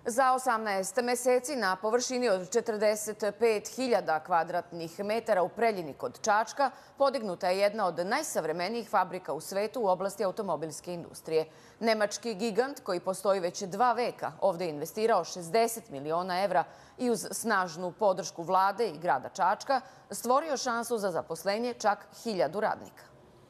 Za 18 meseci na površini od 45.000 kvadratnih metara u Preljini kod Čačka podignuta je jedna od najsavremenijih fabrika u svetu u oblasti automobilske industrije. Nemački gigant, koji postoji već 2 veka, ovde je investirao 60 miliona evra i uz snažnu podršku vlade i grada Čačka stvorio šansu za zaposlenje čak 1000 radnika.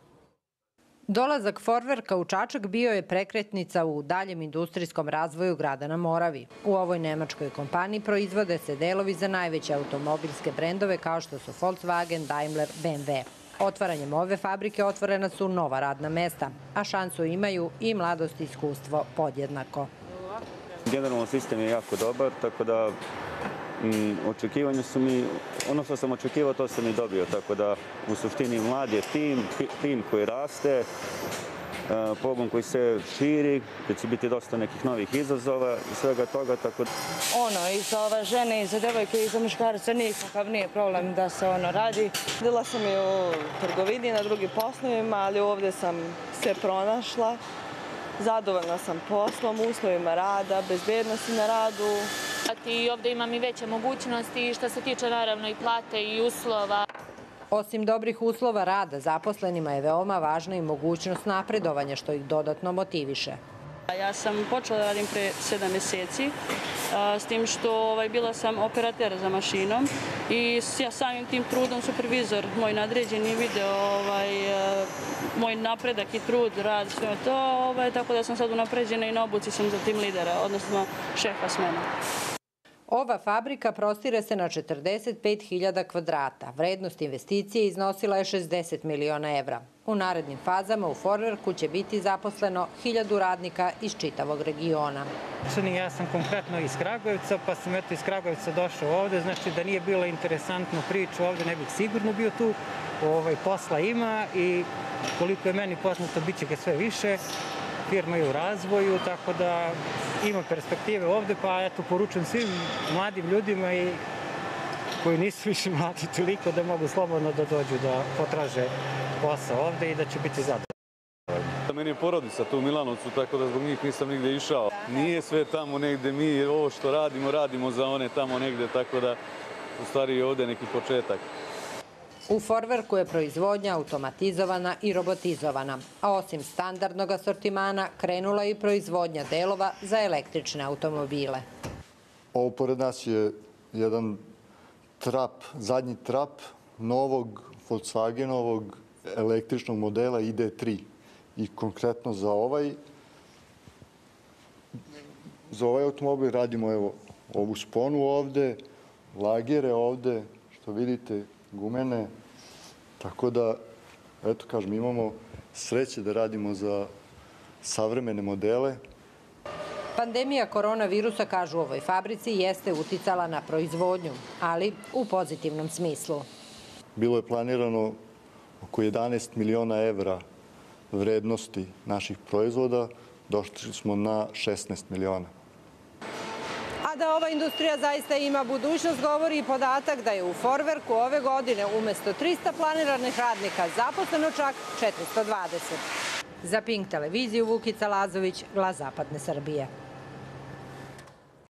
Dolazak Forverka u Čačak bio je prekretnica u daljem industrijskom razvoju grada na Moravi. U ovoj nemačkoj kompaniji proizvode se delovi za najveće automobilske brendove kao što su Volkswagen, Daimler, BMW. Otvaranjem ove fabrike otvorena su nova radna mesta, a šansu imaju i mladost i iskustvo podjednako. Generalno sistem je jako dobar, tako da očekivanja su mi, ono što sam očekivao, to sam i dobio, tako da u suštini mlad je tim koji raste, pogon koji se širi, gdje će biti dosta nekih novih izazova i svega toga, tako da... I za ove žene, i za devojke, i za muškarce nikakav nije problem da se radi. Radila sam i u trgovini, na drugim poslovima, ali ovdje sam se pronašla. Zadovoljna sam poslom, uslovima rada, bezbednosti na radu. I ovdje imam i veće mogućnosti što se tiče naravno i plate i uslova. Osim dobrih uslova rada, zaposlenima je veoma važna i mogućnost napredovanja što ih dodatno motiviše. Ja sam počela da radim pre 7 meseci, s tim što bila sam operater za mašinom i ja samim tim trudom supervizor, moj nadređeni video, moj napredak i trud, rad, sve to, tako da sam sad unapređena i na obuci sam za tim lidera, odnosno šefa smena. Ova fabrika prostire se na 45.000 kvadrata. Vrednost investicije iznosila je 60 miliona evra. U narednim fazama u Forverku će biti zaposleno 1000 radnika iz čitavog regiona. Ja sam konkretno iz Kragujevca, pa sam iz Kragujevca došao ovde. Znači da nije bilo interesantnu priču ovde, ne bih sigurno bio tu. Posla ima i koliko je meni poznato, bit će ga sve više. Firma je u razvoju, tako da ima perspektive ovde, pa eto, poručujem svim mladim ljudima i koji nisu više mladi toliko da mogu slobodno da dođu da potraže posao ovde i da će biti zadovoljni. Meni je porodica tu u Milanovcu, tako da zbog njih nisam nigde išao. Nije sve tamo negde, mi ovo što radimo za one tamo negde, tako da u stvari je ovde neki početak. U Forverku je proizvodnja automatizovana i robotizovana, a osim standardnog asortimana krenula i proizvodnja delova za električne automobile. Ovo pored nas je jedan zadnji trap novog Volkswagenovog električnog modela ID3. I konkretno za ovaj automobil radimo ovu sponu ovde, lagere ovde, što vidite, gumene, tako da, eto kažem, imamo sreće da radimo za savremene modele. Pandemija koronavirusa, kažu u ovoj fabrici, jeste uticala na proizvodnju, ali u pozitivnom smislu. Bilo je planirano oko 11 miliona evra vrednosti naših proizvoda, došli smo na 16 miliona. A da ova industrija zaista ima budućnost, govori i podatak da je u Forverku ove godine umesto 300 planiranih radnika zaposleno čak 420. Za Pink televiziju Vukica Lazović, Glas Zapadne Srbije.